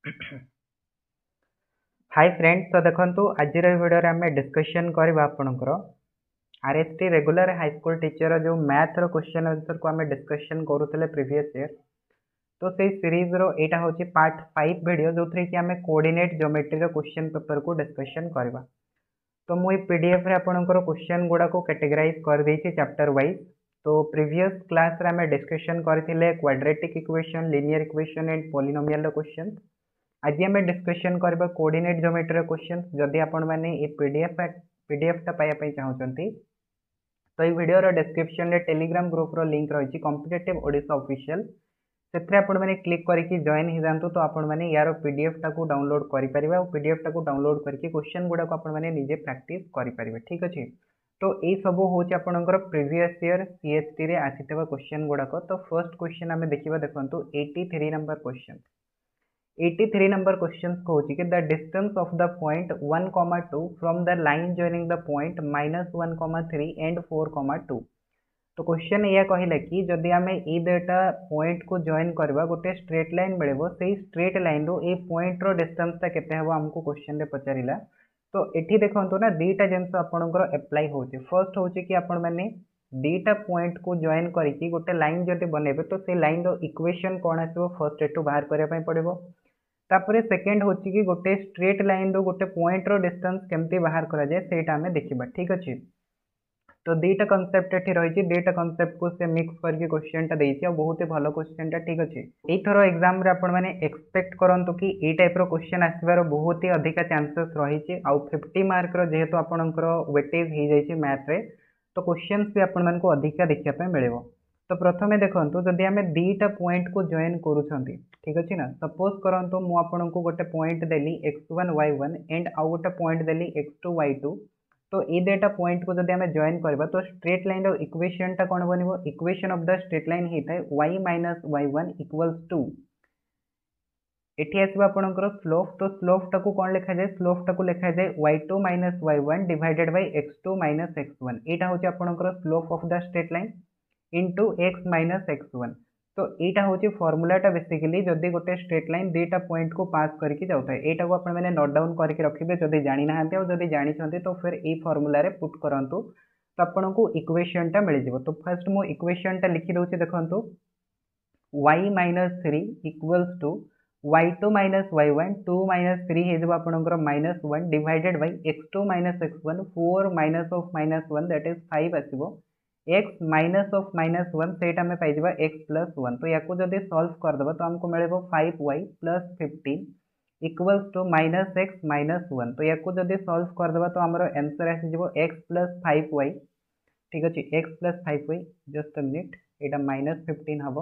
Hi friends, तो देखो आज वीडियो आम डिस्कसन करवा आपणकर RST regular high school teacher जो मैथ रो क्वेश्चन आंसर को आम डिस्कसन करूले प्रीवियस ईयर। तो से सीरीज रो एटा होची पार्ट 5 वीडियो जो थी कि आम कोऑर्डिनेट ज्योमेट्री रो क्वेश्चन पेपर को डिस्कसन करवा। तो मुझे पीडीएफ रे आपणकर क्वेश्चन गुड़ा को कैटेगराइज कर देछि चैप्टर वाइज। तो प्रीवियस क्लास रे आम डिस्कसन करथिले quadratic equation, linear equation and polynomial रो क्वेश्चन। आज आम डिस्कसन करबा कोऑर्डिनेट ज्योमेट्री क्वेश्चन। जदि आपण माने ए पीडीएफ टा पाया चाहउछंती तो ये वीडियो रो डिस्क्रिप्शन रे टेलीग्राम ग्रुप रो लिंक रही कॉम्पिटिटिव ओडिशा ऑफिशियल से आपण माने क्लिक करके जॉइन हो जातु। तो आपण माने यार पीडीएफ टा को डाउनलोड करि परिबा और पीडीएफ टा को डाउनलोड करके क्वेश्चन गुडा को आपण माने निजे प्रैक्टिस करि परिबे। ठीक अछि। तो ये सब होची आपणकर प्रीवियस ईयर सीएचटी रे आसीतबा क्वेश्चन गुडा को। तो फर्स्ट क्वेश्चन हमें देखिबा देखंतु 83 नंबर क्वेश्चन। 83 number questions कहूँ कि the distance of the point 1, 2 from the line joining the point -1, 3 and 4, 2। तो क्वेश्चन या कहला कि जदि आम ये दुटा पॉइंट को जॉइन करवा गोटे स्ट्रेट लाइन मिले से स्ट्रेट लाइन रो ए पॉइंट रो डिस्टेंस टा केते हबो हमको क्वेश्चन रे पचारिला। तो एठी देखंतु ना दीटा जिंस आपनकर अप्लाई होची। फर्स्ट होची कि आपण माने दीटा पॉइंट को जॉइन करके गोटे लाइन जदि बनेबे तो से लाइन रो इक्वेशन कोन आसीबो फर्स्ट एटू बाहर करिया पई पड़िबो। तापरे सेकेंड होची कि गोटे स्ट्रेट लाइन रो गोटे पॉइंट रो डिस्टेंस केमती बाहर करा जाए सेटा हमें देखिबा। ठीक अछि। तो दीटा कांसेप्ट एठी रहिछि, दीटा कांसेप्ट को से मिक्स करके क्वेश्चन टा देछि और बहुत ही भलो क्वेश्चन टा। ठीक अछि। एई थरो एग्जाम रे आपण माने एक्सपेक्ट करंतु कि ए टाइप रो क्वेश्चन आसीबार बहुत ही अधिक चांसेस रहिछि आ 50 मार्क रो जेहेतु आपणकर वेटेज हे जाइछि मैथ रे तो क्वेश्चंस भी आपण मानको अधिक देखिया पे मिलिबो। तो प्रथमे देखंतु जदि आमे दीटा पॉइंट को जॉइन करूछंती, ठीक अछि ना। सपोज करंतु मु आपनको गोटे point Delhi x1 y1 and आउ गोटे पॉइंट देली x2 y2। तो ए डेटा पॉइंट को जदि आमे जॉइन करबा तो स्ट्रेट लाइन रो इक्वेशन टा कोन बनिबो। Equation of the straight line हेतै y - y1 = 2। एठी आसीबा आपनकर स्लोप। तो स्लोप टा को कोन लिखा जाय, स्लोप टा को लिखा जाय y2 - y1 divided by x2 - x1। एटा होची आपनकर slope of the straight line into x - x1। तो यहाँ हूँ फर्मूलाटा बेसिकली जदि गोटे स्ट्रेट लाइन दीटा पॉइंट को पास करके जाता है यहाँ को आप नोट डाउन करके रखिए जदि जानी ना जदि जानी तो फिर ये फर्मूला रे पुट करंतु तो आपन को इक्वेशन टा मिल जाए। तो फर्स्ट मु इक्वेशन टा लिखि दउछि देखंतु y - 3 = y2 - y1 2 - 3 हे जब आपनकर -1 divided by x2 - x1 4 - 1 that is 5 आसीबो। x -1 से आम पाई x + 1। तो या जदि सॉल्व करदे तो हमको मिले 5y + 15 = -x - 1। तो या जदि सॉल्व करदे तो आमर आंसर आसीज x + 5y। ठीक अच्छे, x + 5y जस्ट मिनिट यहाँ -15 हम।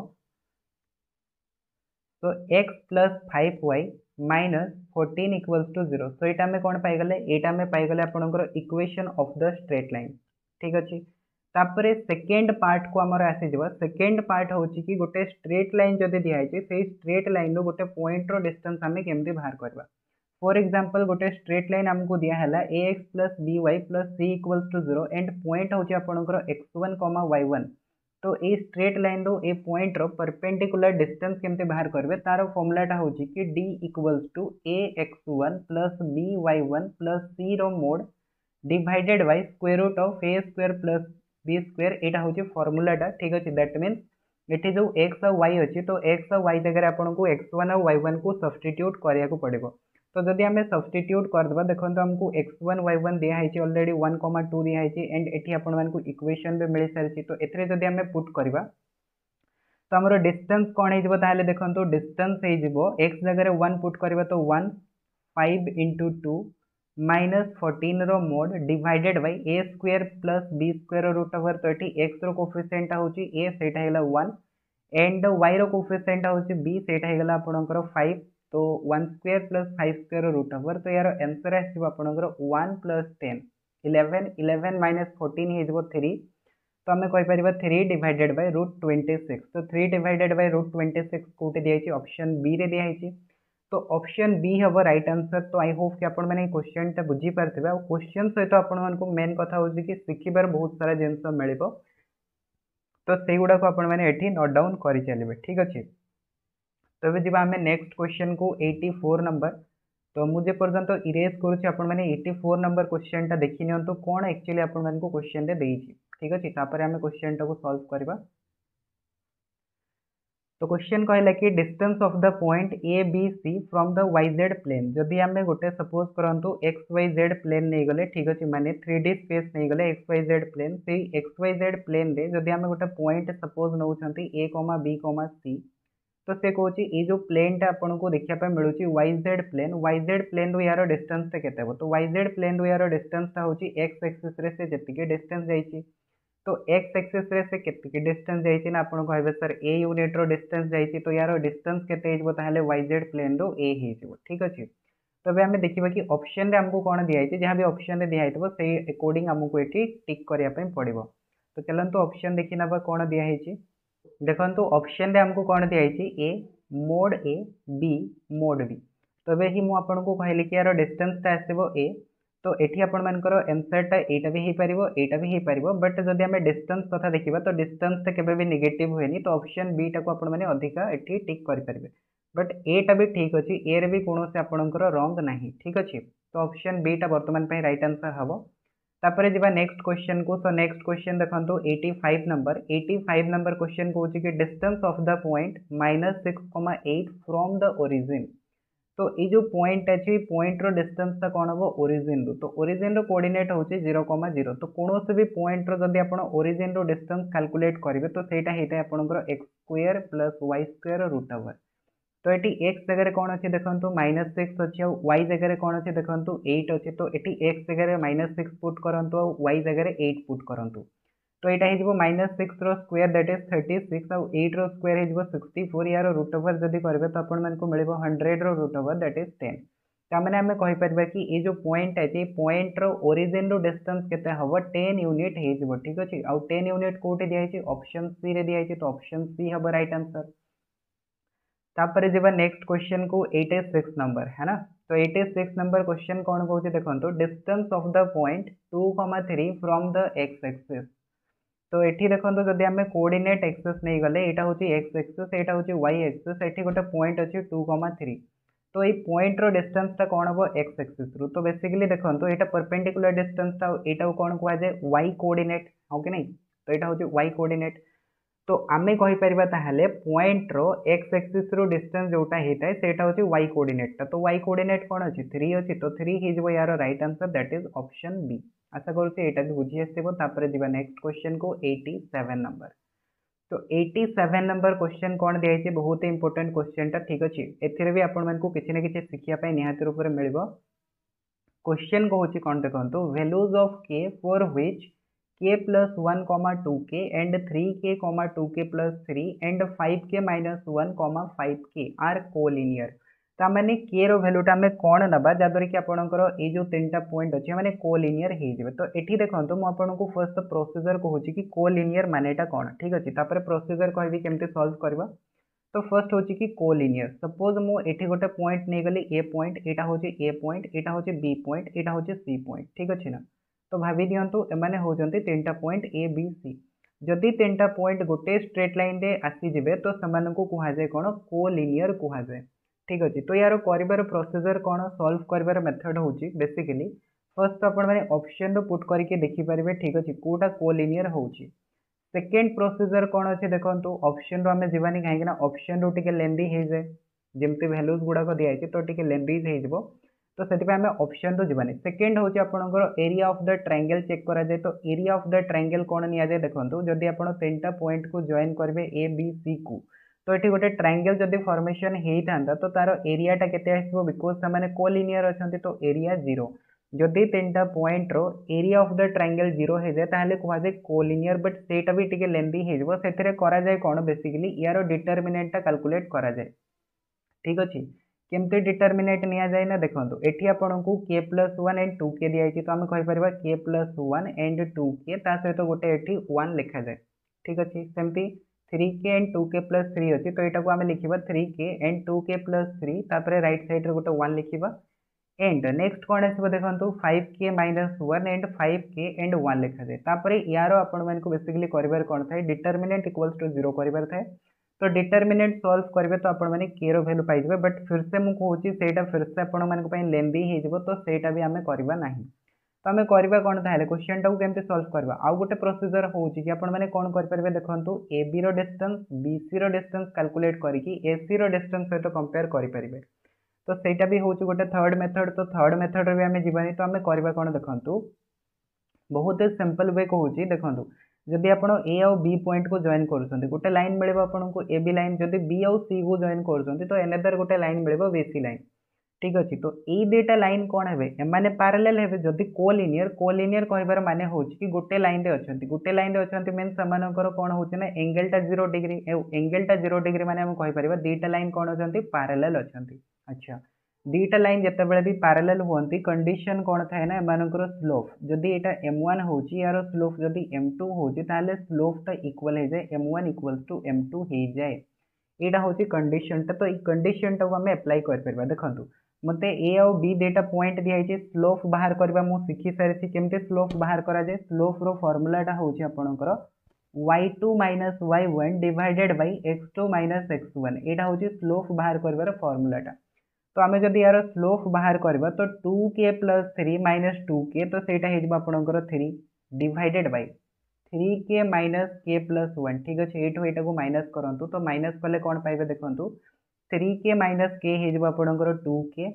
तो x + 5y - 14 = 0। सो यहाँ आम कौन पाईगले, यहाँ आम पाईगले आपंकर equation of the straight line. ठीक अच्छे। तापरे सेकेंड पार्ट को आमर आसीजिबा। सेकेंड पार्ट होची कि गोटे स्ट्रेट लाइन जदि दिखाई से स्ट्रेट लाइन रो गोटे पॉइंट रो डिस्टेंस आमे केमती बाहर करबा। फॉर एग्जांपल गोटे स्ट्रेट लाइन हमको दिया हैला ax + by + c = 0 and point होची आपनकर x1, y1। तो ए स्ट्रेट लाइन रो ए पॉइंट रो परपेंडिकुलर डिस्टेंस केमते बाहर करबे तार फॉर्मूलाटा होची कि d = ax1 + by1 + c रो mod divided by square root of a² + b² एटा होची फॉर्मूलाटा। ठीक अछि। दैट मींस एठी जो x और y अछि तो x और y जगह आपन को x1 और y1 को सब्स्टिट्यूट करिया को पड़िबो। तो जदि हमें सब्स्टिट्यूट कर दबा देखंतु हमको x1 y1 दिया है ऑलरेडी 1, 2 दिया है एंड एठी आपन मान को इक्वेशन भी मिल सारछि। तो एथरे जदि हमें पुट करबा तो हमरो डिस्टेंस कोन हे जबो ताले देखंतु डिस्टेंस हे जबो x जगह 1 पुट करबा तो 1 5 * 2 -14 रो mod divided bye a² + b² √ तो एठी x रो कोफिशिएंट होची a सेटा हेला 1 एंड y रो कोफिशिएंट होची b सेटा हेला आपनकर 5। तो 1² + 5² √ तो यार आंसर आसीबो आपनकर 1 + 10 11 11 - 14 हे जबो 3। तो हमें कहि परिबा 3 डिवाइडेड बाय √26। तो 3 डिवाइडेड बाय √26 कोटे दिया है ऑप्शन बी रे दिया है। तो ऑप्शन बी हम राइट आंसर। तो आई होप कि आपण मैंने क्वेश्चन टा बुझी पारथिबे और क्वेश्चन सहित आपण मान को मेन कथा होची कि सिखिबार बहुत सारा जिंस मिलिबो। तो सेही गुडा को आपण मैंने एठी नोट डाउन करि चलिबे। ठीक अछि। तो ଏବେ ଯିବା ଆମେ ନେକ୍ସଟ क्वेश्चन को 84 नंबर। तो मुझे पर्यंत इरेज करूँ आपण मैंने 84 नंबर क्वेश्चन टा देखि नियंतु कोन एक्चुअली आपण मानकु क्वेश्चन रे देइछि। ठीक अछि, तापर हमें क्वेश्चन टा को सॉल्व करबा। तो क्वेश्चन कहला कि distance of the point A B C from the Y Z plane. जदि आम गोटे सपोज करंतु एक्स वाई जेड प्लेन नहीं गले, ठीक अच्छे माने 3D स्पेस नहीं गले एक्स वाई जेड प्लेन, से एक्स वाई जेड प्लेन रे जदि आम गोटे पॉइंट सपोज नौचंती A comma B comma C, तो से कहूँ ये जो प्लेन टा आपन को देखा मिलूँ वाई जेड प्लेन रु यार डिस्टेंस केते हो। तो वाई जेड प्लेन रु यार डिस्टेंस टा होची एक्स एक्सिस रे से जतिके डिस्टेंस जाइछि, तो एक्स एक्सिस रे से केतिके डिस्टेंस जाइछि ना आपण कहबे सर ए यूनिट रो डिस्टेंस जाइछि, तो यार डिस्टेंस केते हिजबो ताहले वाई जेड प्लेन रो ए हिजबो। ठीक अछि, तो अबे हमें देखिबा कि ऑप्शन रे हमको कोन दिया हिछि, जहां भी ऑप्शन रे दिया हितबो सेही अकॉर्डिंग हमको एठी टिक करिया पय पड़िबो। तो चलंतु ऑप्शन देखि नबा कोन दिया हिछि। देखंतु ऑप्शन रे हमको कोन दिया हिछि A mod A B mod B. तो अबे ही मु आपन को कहली कि यार डिस्टेंस ता आसीबो ए, तो एठी आपण मानकर आंसर टा एटा भी ही पारिबो, बट जदि हमें डिस्टेंस कथा देखिबा तो डिस्टेंस ता केबे भी नेगेटिव होएनी, तो ऑप्शन बी टा को आपण माने अधिका एठी टिक करि परिबे। बट ए टा भी ठीक अछि, ए रे भी कोनोसे आपणकर रॉन्ग नाही। ठीक अछि, तो ऑप्शन बी टा वर्तमान पे राइट आंसर हबो। तापरे जिबा नेक्स्ट क्वेश्चन को। तो नेक्स्ट क्वेश्चन देखंतु 85 नंबर क्वेश्चन कहूँ कि distance of the point -6,8 from the origin. तो ये जो पॉइंट अच्छी पॉइंट रो डिस्टेंस ता कौन हम ओरिजिन रू, तो ओरिजिन रो कोऑर्डिनेट होची 0,0। तो कौन भी पॉइंट रो जदि आपण ओरिजिन रो डिस्टेंस कैलकुलेट करेंगे तो सेटा हेता आपनकर x square plus y square root over. तो एटी x जगह कौन अच्छे देखंतु -6 अच्छी और y जगह कौन अच्छे देखंतु 8 अच्छे। तो एटी x जगह -6 पुट करंतु और y जगह 8 पुट करंतु। तो यहाँ हो -6 रो स्क्वायर दैट इज 36 और 8 रो स्क्वायर हो 64। यार रूट ओवर जदि करेंगे तो आपण मानक मिल 100 रो रूट ओवर दैट इज 10। तामने आम कहीपर कि ये जो पॉइंट है पॉइंट रो ओरिजिन रो डिस्टेंस केते हबो 10 यूनिट हो। ठीक अच्छे, आउ 10 यूनिट कोटे दिखाई ऑप्शन सी रे दिखाई, तो ऑप्शन सी हम राइट आंसर। तापर जब नेक्स्ट क्वेश्चन को 86 नंबर है ना। तो 86 नंबर क्वेश्चन कौन कहते देखो distance of the point 2,3 from the x axis. तो ये देखो जब आम कोऑर्डिनेट एक्सेस नहीं गले, यहाँ हूँ एक्स एक्सेस, यहाँ हूँ वाई एक्सेस, ये गोटे पॉइंट अच्छी 2,3। तो ये पॉइंट रो डिस्टेंस टा कौन हम एक्स एक्सिस रु। तो बेसिकली देखो यहाँ परपेंडिकुलर डिस्टेंस टा यहाँ कौन कहुए वाई कोऑर्डिनेट, हाँ कि नहीं। तो यहाँ हूँ वाई कोऑर्डिनेट। तो आम कहीपर ताहले पॉइंट रो एक्स एक्सिस रु डिस्टेंस जोटा होता है सेटा हूँ वाई कोऑर्डिनेट टा। तो वाई कोऑर्डिनेट कौन अच्छी 3 अच्छी, तो 3 हो यार right answer that is option B. आशा करुँचे यहाँ भी बुझी आसो। जी नेक्स्ट क्वेश्चन को 87 नंबर। तो 87 नंबर क्वेश्चन कौन दिखाई बहुत ही इंपोर्टेंट क्वेश्चन टा। ठीक अच्छे, एथिरे भी आपण मानकु किछि ना किछि शिखिया निहाती रूप में मिलिबो। क्वेश्चन कहूँ कौन देखो values of k for which k plus 1 comma 2k and 3k comma 2k plus 3 and 5k minus 1 comma 5k are collinear। तामाने k रो वैल्यूटा आम कौन नबा जहाँद्वारा कि आपंकर ये जो 3टा पॉइंट अच्छे मैंने कोलिनियर हो। तो ये देखो मुझे फर्स्ट प्रोसीजर कहूँ कि कोलिनियर मानेटा कौन। ठीक अच्छे, तापर प्रोसीजर कहबी केमती सॉल्व करबा। तो फर्स्ट हूँ कि कोलिनियर सपोज मुझे गोटे पॉइंट नहीं गली ए पॉइंट, यहाँ हूँ ए पॉइंट, यहाँ हूँ बी पॉइंट, यहाँ हूँ सी पॉइंट। ठीक अच्छे ना। तो भावी दिंतु एमाने होचंती 3टा पॉइंट ए बी सी। जदि 3टा पॉइंट गोटे स्ट्रेट लाइन रे आसीजिबे तो सेमानकु कुहाजे कोन कोलिनियर कुहाजे। ठीक अछि, तो यार करिवार प्रोसीजर कोन सॉल्व करिवार मेथड होची बेसिकली फर्स्ट आपण माने ऑप्शन रो पुट करके देखि परिबे। ठीक अछि, कोटा कोलिनियर होची। सेकेंड प्रोसीजर कोन अछि देखंतु ऑप्शन रो हमें जीवानी काहे कि ना ऑप्शन रो टिके लेंदी हे जाय, जेमते वैल्यूज गुडा को दिया है तो टिके लेंदी हे जिवो। तो से आम ऑप्शन तो जीवानी। सेकेंड हूँ आपंकर area of the triangle check करा जाए। तो एरिया ऑफ द ट्रायंगल कौन नि जाए देखो जदि आप 3टा पॉइंट को जॉइन करेंगे ए बी सी को, तो ये गोटे ट्रायंगल जदि फॉर्मेशन होता तो तार एरियाटा केते आसो बिकज से कोलिनियर अच्छा। तो एरिया 0 जदि 3टा पॉइंट रो एरिया ऑफ द ट्रायंगल 0 हो जाए ताहले कहुए कोलिनियर। बट सेटा भी टिके लेंदी हो से करा जाए कौन बेसिकली यार डिटरमिनेंटा कैलकुलेट करा जाए। ठीक अच्छे, केमती डिटरमिनेट निया जाए ना देखो ये आपन को k प्लस 1 एंड 2k दिखाई। तो आम कहीपर k प्लस 1 एंड 2k सहित गोटे ये 1 लिखा जाए। ठीक अच्छे, सेमती 3k एंड 2k प्लस 3 अच्छी। तो यहाँ आम लिखा 3k एंड 2k प्लस 3 तापर राइट साइड गोटे 1 लिखा एंड नेक्स्ट कौन आसो देखो 5k minus 1 and 5k and 1 लिखा जाए। तापर यार आपण मानक बेसिकली कर कौन थाए डिटरमिनेंट इक्वल्स टू 0 कर थाए। तो तो डिटरमिनेंट सॉल्व करेंगे तो आपण मैंने के रो वैल्यू पाइबे बट फिर से मुझे कहूँ सेटा फिर से आपण मान लेंदी हो तो सेटा भी आम करवा ना तो आम करवा कौन ताहले क्वेश्चन टाक केमती सॉल्व करवा आउ गोटे प्रोसीजर होची कि आपण मैंने कौन करेंगे देखो ए बी रो डिस्टेंस बी सी रो डिस्टेंस कैलकुलेट करके ए सी रो डिस्टेंस सहित कंपेयर करेंगे तो सेटा भी होची गोटे थर्ड मेथड तो थर्ड मेथड रे भी आम जीवानी तो आम करवा कौन देखो बहुत सिंपल वे कहूँ देखो जदि आप ए आउ बी पॉइंट को जॉइन कर गोटे लाइन मिले आपको ए बी लाइन जदि बी आउ सी को जॉइन कर तो एनेदर गोटे लाइन मिले बी सी लाइन ठीक अच्छे तो ये दुईटा लाइन कौन है एमाने पैरेलल है जदि कोलिनियर कहबार माने हो कि गोटे लाइन रे अच्छे गोटे लाइन रे अच्छे मीन सेमानकर कौन होची ना एंगेलटा 0 डिग्री एंगेलटा 0 डिग्री माने हम कहि परिबा दुईटा लाइन कौन अच्छे पैरेलल अच्छे अच्छा दुईटा लाइन जितेबाला भी पैरेलल हुआ कंडीशन कौन थाए ना एमानकर स्लोप जदि एटा m1 होची यार स्लोप जदि m2 होची ताले स्लोपटा इक्वल हो जाए m1 इक्वल्स टू m2 हो जाए यहाँ हूँ कंडीशनटा तो ये कंडीशनटा को आम एप्लाई कर देखो मते ए आउ बी दुईटा पॉइंट दिखाई स्लोप बाहर करवा मु शिखी सारी केमती स्लोप बाहर करा जाए स्लोप रो फॉर्मूलाटा होची आपणकर y2 minus y1 divided by x2 minus x1 यहाँ हूँ स्लोप बाहर कर फॉर्मूलाटा तो आम जब यार स्लोप बाहर करवा तो 2k प्लस 3 माइनस 2k तो सहीटा होकर 3 divided by 3k minus k plus 1 ठीक अच्छे ये माइनस करूँ तो माइनस कले कौन पाइबे देखो 3k माइनस k होकर 2k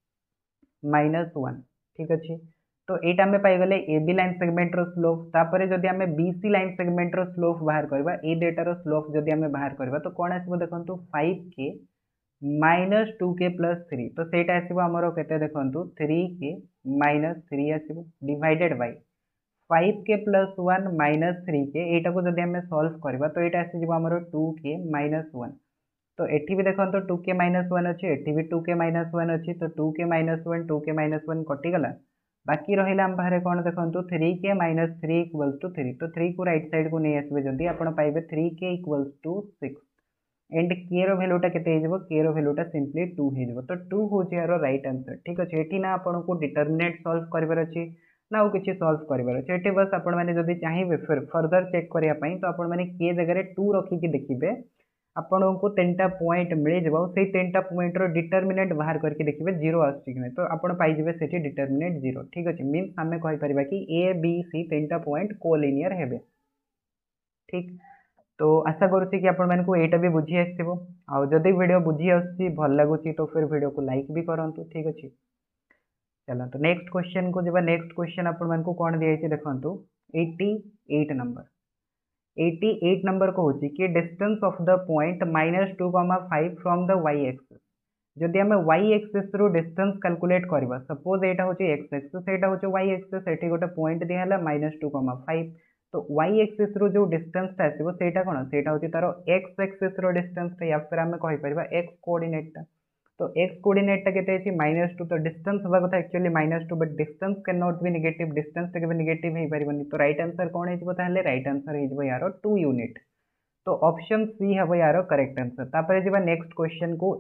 माइनस 1 ठीक अच्छे तो यहाँ आम पाइगले ए बी लाइन सेगमेंट रो स्लोप तापर जदि आम बी सी लाइन सेगमेंट रो स्लोप बाहर करवा ए दुईटार स्लोप जदि आम बाहर करवा तो कौन आसो देखो 5k माइनस 2k प्लस 3 तो सहीटा आसो आमर के देखो 3k माइनस 3 आसो divided by 5k plus 1 minus 3k यहाँ को जब आम सॉल्व करवा तो यहाँ आसो आमर 2k माइनस 1 तो एठी भी देखो तो 2k माइनस 1 अच्छे एठी भी 2k माइनस 1 अच्छी तो 2k माइनस 1 2k माइनस 1 कटिगला बाकी रहा आम पाखे कौन देखो 3k माइनस 3 इक्वल्स टू 3 तो 3 को राइट साइड को नहीं आसबे जदि आपड़ पाइबे 3k इक्वल्स टू 6 एंड के रो वैल्यूटा केते हो के रो वैल्यूटा सिंपली 2 हो तो 2 हो यार राइट आंसर ठीक अच्छे ये ना आपको डिटरमिनेंट सॉल्व करार अच्छी ना आउ किसी सॉल्व करार अच्छे ये बस आपण मैंने जब चाहिए फर्दर चेक करने तो आपण मैंने के जगह 2 रखिकी देखिए आपन को 3टा पॉइंट मिल जाव से 3टा पॉइंट रो डिटरमिनेंट बाहर करके देखिए 0 आसुची कि तो आपन पाइबे से डिटरमिनेंट 0 ठीक अच्छे मीन्स आम कहीपर कि ए बी सी 3टा पॉइंट कोलिनियर हेबे ठीक तो आशा करुच्ची कि आपण मानक एटा भी बुझी आसो आउ जदि वीडियो बुझी आसुची भल लगुच तो फिर वीडियो को लाइक भी करूँ ठीक अच्छे चलो तो नेक्स्ट क्वेश्चन को जब नेक्स्ट क्वेश्चन आपण मानक कौन दिखाई देखो 88 नंबर 88 नंबर कहूँ कि distance of the point -2,5 from the y axis जदि आम y एक्सिस रू डिस्टेंस कैलकुलेट करवा सपोज यहाँ हूँ x एक्सिस से हूँ y एक्सिस ये गोटे पॉइंट दिहला -2,5 तो y एक्सिस रू जो डिस्टेंस आसो से कौन से हूँ तार x एक्सिस रो डिस्टेंस या फिर आम कहीपर x कोऑर्डिनेट तो x कोऑर्डिनेट केते -2 तो डिस्टेंस हवा कथा actually -2 but distance can not be negative distance के नेगेटिव हो पारबनी तो राइट आंसर कौन हो ताहले राइट आंसर हो यार 2 यूनिट तो ऑप्शन सी हम यार करेक्ट आंसर तापर जब नेक्स्ट क्वेश्चन को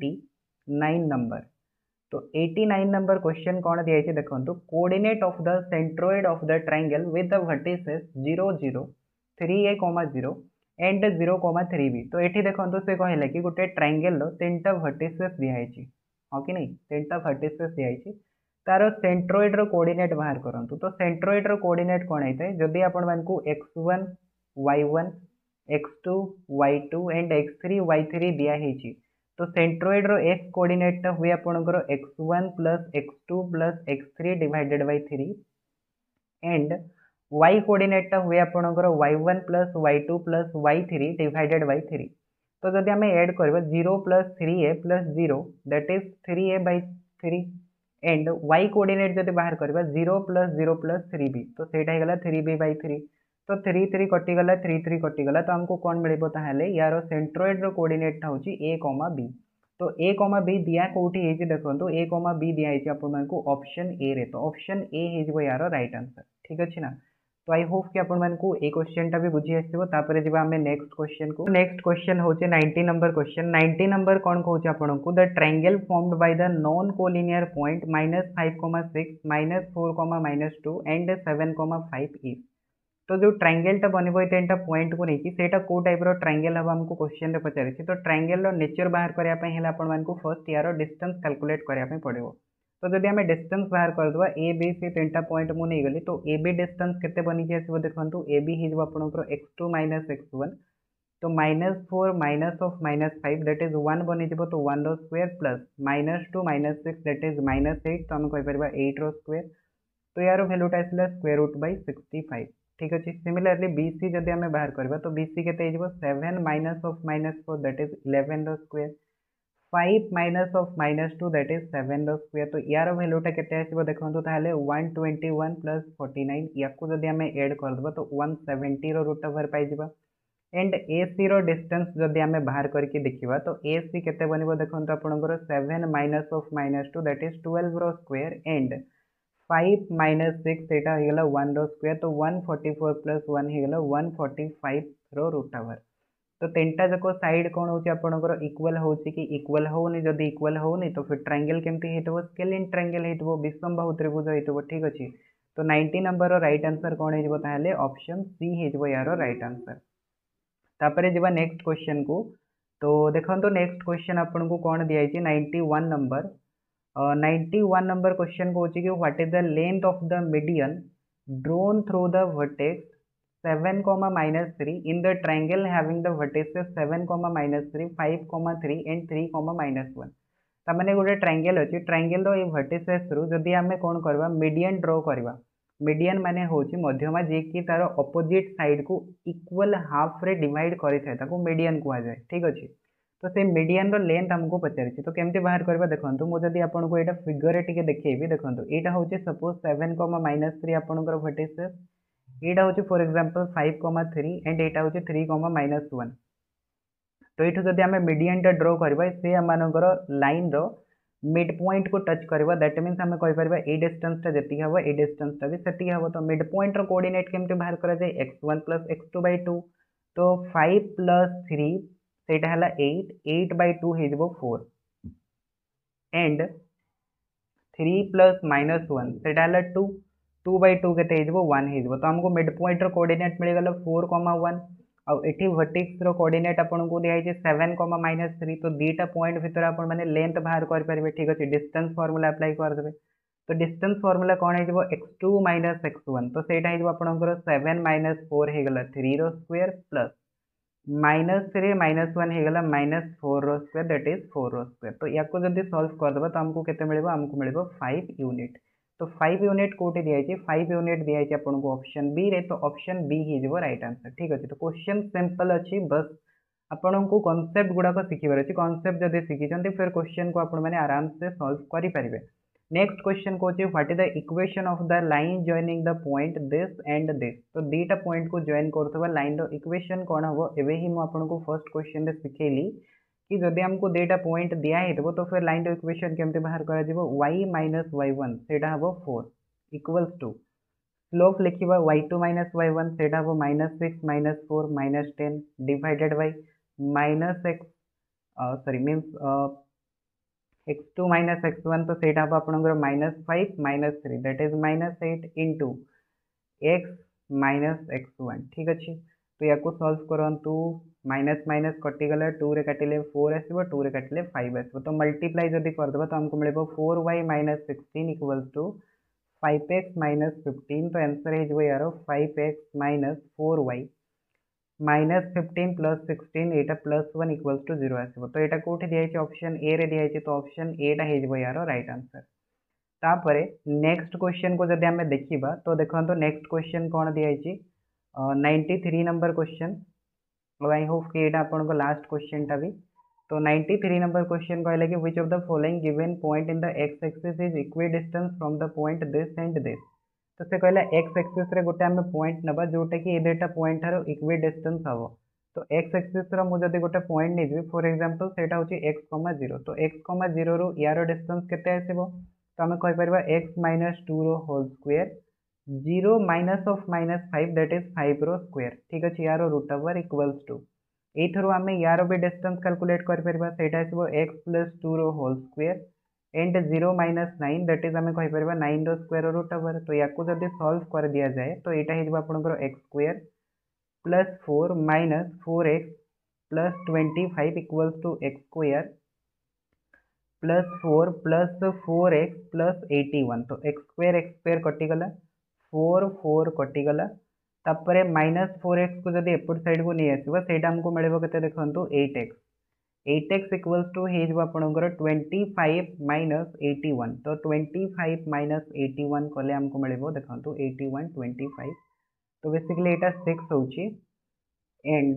89 नंबर तो 89 नंबर क्वेश्चन कौन दिखाई देखो coordinate of the centroid of the triangle with the vertices 0 0 3a 0 and 0,3b तो ये देखो से कहला कि गोटे ट्रायंगल 3टा वर्टिसेस दिखाई हाँ कि नहीं 3टा वर्टिसेस दिखाई तार सेंट्रोइड रो कोऑर्डिनेट बाहर करंतु तो सेंट्रोइड रो कोऑर्डिनेट कौन होता है जदि आपण मानकू x1 y1 x2 y2 and x3 y3 दिखाई तो सेंट्रोइड रो x कोऑर्डिनेट हुए आपणकर x1 plus x2 plus x3 divided by 3 and y coordinate हुए आपणकर y1 plus y2 plus y3 divided by 3 तो जब आम ऐड करवा 0 plus 3a plus 0 that is 3a by 3 and y coordinate जब बाहर करवा 0 प्लस 3b तो सेटा होगा 3b बाय 3 तो 3 3 कटिगला 3 3 कटिगला तो हमको कौन मिल ताहले यार सेंट्रोइड रो कोऑर्डिनेट हूँ a, b तो a, b दिया कौटी देखो a, b दिखाई आपको ऑप्शन ए रे तो ऑप्शन ए हो यार राइट आंसर ठीक अच्छे ना तो आई होप कि आपको ये क्वेश्चन भी बुझी आसो जब आम नेक्स्ट क्वेश्चन को नेक्स्ट क्वेश्चन हूँ 90 नंबर क्वेश्चन 90 नंबर कौन कहूँ आपको the triangle formed by the non collinear point -5,6 -4, -2 and 7,5 is तो जो ट्रायंगलटा बनब ये 3टा पॉइंट को लेकिन सेटा को टाइप रो ट्रायंगल हम हमको क्वेश्चन रे पचारि तो ट्रायंगल रो नेचर बाहर करया पई हेला आपण मानकु फर्स्ट यार डिस्टेंस कैलकुलेट करया पई पड़िबो। तो जदि आमे डिस्टेंस बाहर कर दवा ए बी सी 3टा पॉइंट मु नै गली तो ए बी डिस्टेंस केते बनि के आसीबो देखंतु ए बी हिजबो आपनकर x2 - x1 तो -4 -5 दैट इज 1 बनि जिवो तो 1 रो स्क्वायर प्लस -2 - 6 दैट इज -8 तो हम कहि परबा 8 रो स्क्वायर तो यार वैल्यूटा आसला स्क्वायर रूट बाय 65 ठीक अच्छे। सिमिलरली बीसी जदि आमे बाहर करबा तो बीसी केते हिजबो 7 -4 दैट इज 11 रो स्क्वायर 5 -2 दैट इज 7 रो स्क्वायर तो यार वैल्यूटा केते आसीबो देखंतु ताले 121 + 49 याकू जदि आमे ऐड कर दबा तो 170 रो रूट ओवर पाई जिबा एंड AC रो डिस्टेंस जदि आमे बाहर करके देखिबा तो AC केते बनिबो देखंतु आपनकर 7 -2 दैट इज 12 रो स्क्वायर एंड 5 - 6 एटा हेगला 1 रो स्क्वायर तो 144 + 1 हेगला 145 रो रूट ओवर तो 3टा जको साइड कोन होची आपनकर इक्वल होची कि इक्वल होनी जदि इक्वल होनी तो फिर ट्रायंगल केमती हेतबो स्केलिन ट्रायंगल हेतबो विषमबाहु त्रिभुज हेतबो ठीक अछि। तो 90 नंबर रो राइट आंसर कोन हेजबो ताहले ऑप्शन सी हेजबो यारो राइट आंसर। तापरे जिबा नेक्स्ट क्वेश्चन को तो देखंतो नेक्स्ट क्वेश्चन आपन को कोन दिया है 91 नंबर 91 नंबर क्वेश्चन को होची कि what is the length of the median drawn through the vertex 7, -3 in the triangle having the vertices 7, -3 5, 3 and 3, -1 तामाने गोटे ट्रायंगल अछि ट्रायंगल रो ए वर्टिसेस रु जदि आमे कोन करबा मीडियन ड्रॉ करबा मीडियन माने होची मध्यमा जे कि तार ऑपोजिट साइड को इक्वल हाफ रे डिवाइड करि थाए ताको मीडियन कुआ जाय ठीक अछि। तो से मीडियन रो लेंथ हमको पचारिछि तो केमते बाहर करबा देखंतु मो जदि आपन को एटा फिगर रे टिके देखैबी देखंतु एटा होची सपोज 7, -3 आपनकर वर्टिसेस एटा होची फॉर एग्जांपल 5, 3 एंड एटा होची 3, -1 तो एठु जदि हमें मीडियन टा ड्रॉ करबा से हमनकर लाइन रो मिड पॉइंट को टच करबा दैट मींस हमें कहि परबा ए डिस्टेंस टा जति हबो ए डिस्टेंस टा भी सेति हबो तो मिड पॉइंट रो कोऑर्डिनेट केमते बाहर करा जाय x1 + x2/2 तो 5 + 3 सेटा हला 8 8/2 हेजबो 4 एंड 3 + -1 सेटा हला 2 2/2 केते हेजबो 1 हेजबो तो हमको मिड पॉइंट रो कोऑर्डिनेट मिल गेलो 4, 1 आ एठी वर्टेक्स रो कोऑर्डिनेट आपन को दिया है 7, -3 तो दीटा पॉइंट भीतर आपन माने लेंथ बाहर कर परबे ठीक अछि डिस्टेंस फार्मूला अप्लाई कर देबे तो डिस्टेंस फार्मूला कोन है जबो x2 - x1 तो सेटा है जबो आपनकर 7 - 4 हे गेला 3 रो स्क्वायर प्लस -3 - 1 हे गेला -4 रो स्क्वायर दैट इज 4 रो स्क्वायर तो याको जदी सॉल्व कर देबा तो हमको केते मिलेबो हमको मिलेबो 5 यूनिट तो 5 यूनिट कोटे दिया है 5 यूनिट दिया है आपन को ऑप्शन बी रे तो ऑप्शन बी ही जबो राइट आंसर ठीक अछि। तो क्वेश्चन सिंपल अछि बस आपन को कांसेप्ट गुडा को सिखिबार अछि कांसेप्ट जदी सिखि जंती फिर क्वेश्चन को आपन माने आराम से सॉल्व करि परिबे। नेक्स्ट क्वेश्चन को अछि what is the equation of the line joining the point this and this तो दीटा पॉइंट को जॉइन करथबा लाइन रो इक्वेशन कोन हबो एबे ही म आपन को फर्स्ट क्वेश्चन रे सिखेली कि जदि हमको डेटा पॉइंट दिया हेतबो तो फिर लाइन रो इक्वेशन केमते बाहर करा जिवो y - y1 सेटा हबो 4 equals to slope लिखिबा y2 - y1 सेटा हबो -6 - 4 -10 divided by -x sorry means x2 - x1 तो सेटा हबो आपनकर -5 - 3 that is -8 into x - x1 ठीक अछि। तो याको सॉल्व करंतु माइनस माइनस कटि गला 2 रे काटिले 4 आसीबो 2 रे काटिले 5 आसीबो तो मल्टीप्लाई जदी कर देबा तो हमको मिलेबो 4y - 16 इक्वल्स टू 5x - 15 तो आंसर हे जबो यारो 5x - 4y -15 + 16 Etah +1 equals to 0 आसीबो तो एटा कोठी दिया है ऑप्शन ए रे दिया है तो ऑप्शन ए टा हे जबो यारो राइट आंसर। तापरे नेक्स्ट क्वेश्चन को जदी हमें देखिबा तो देखंतो नेक्स्ट क्वेश्चन कोन दिया है 93 नंबर क्वेश्चन आई होप कि एटा आपन को लास्ट क्वेश्चन टा भी तो 93 नंबर क्वेश्चन कहले कि which of the following given point in the x axis is equidistance from the point this and this तो से कहले x एक्सिस रे गोटे हमें पॉइंट नबा जोटा कि ए डेटा पॉइंट हरो इक्विडिस्टेंस हबो तो x एक्सिस रो मु जदी गोटे पॉइंट नै दिबी फॉर एग्जांपल सेटा होची x, 0 तो x, 0 रो यारो डिस्टेंस केते आसीबो तो हमें कहि परबा x - 2 रो होल स्क्वायर 0 -5 दैट इज 5 रो स्क्वायर ठीक अछि यारो रूट ओवर इक्वल्स टू एथरो हमें यारो भी डिस्टेंस कैलकुलेट कर परबा सेटा आसीबो x + 2 रो whole square and 0 minus 9 that is आम कहीपर 9 स्क्वायर रूट ओवर। तो या जब सल्व कर दि जाए तो यहाँ हो आपंकर x square plus 4 minus 4x plus 25 equals to x square plus 4 plus 81। तो एक्स स्क्वायर कटिगला 4 कटिगला तापर माइनस 4x को जब एपट साइड को नहीं आसो से आमको मिले के देखो 8x इक्वल्स टू हो आपंकर 25 माइनस 81। तो 25 माइनस 81 कले आमको मिले देखो 81 25। तो बेसिकली यहाँ 6 हो एंड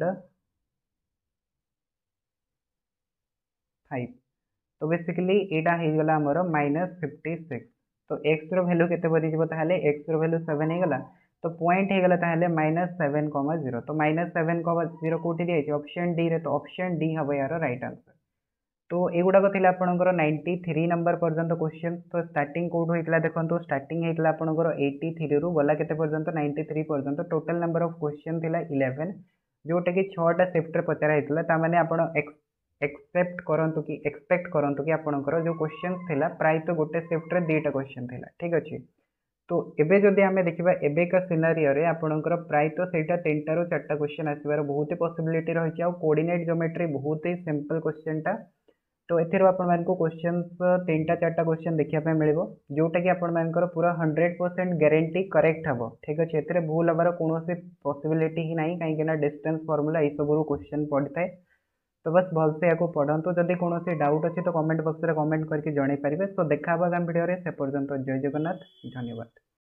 5। तो बेसिकली यहाँ होगला आमर माइनस 56। तो एक्स रैल्यू के बदल एक्स रैल्यू 7 होगला। तो पॉइंट होगला माइनस 7,0। तो माइनस 7,0 कौटी दिखाई ऑप्शन डी रे। तो ऑप्शन डी हम यार राइट आंसर। तो युवाक थी आपंकर 93 नंबर पर्यंत क्वेश्चन। तो स्टार्टिंग कौट होता देखो स्टार्टिंग होता आपंकर 83 रु गला के 93 पर्यंत टोटल नंबर ऑफ क्वेश्चन थिला 11 जोटा कि 6टा शिफ्ट पचरा होता मैंने आप एक्सपेक्ट करंतु कि आपंकर जो क्वेश्चन थिला प्रायतः गोटे शिफ्ट 2टा क्वेश्चन थिला। ठीक अच्छे। तो एबे जदि आमे देखिबा एबेका सिनारियो रे आपणकर प्रायतः सेटा 3टा रु 4टा क्वेश्चन आसबार बहुत ही पॉसिबिलिटी रही है। कोऑर्डिनेट ज्योमेट्री बहुत ही सिंपल क्वेश्चन टा। तो एथिर आपण मानको क्वेश्चन 3टा 4टा क्वेश्चन देखिया पे मिलिबो जोटा कि आपण मानकर पूरा 100% गारंटी करेक्ट हबो। ठीक अछि। एथिरे भूल हबार कोनोसी पॉसिबिलिटी ही नाही काहे कि ना डिस्टेंस फार्मूला ई सब रु क्वेश्चन पड़िथाय। तो बस भलसे याको पढ़ंतु। जदि कोनोसी डाउट अछि तो कमेंट बॉक्स रे कमेंट करके जणाई परिबे। तो देखा हबा गाम वीडियो रे। से पर्यंत जय जगन्नाथ। धन्यवाद।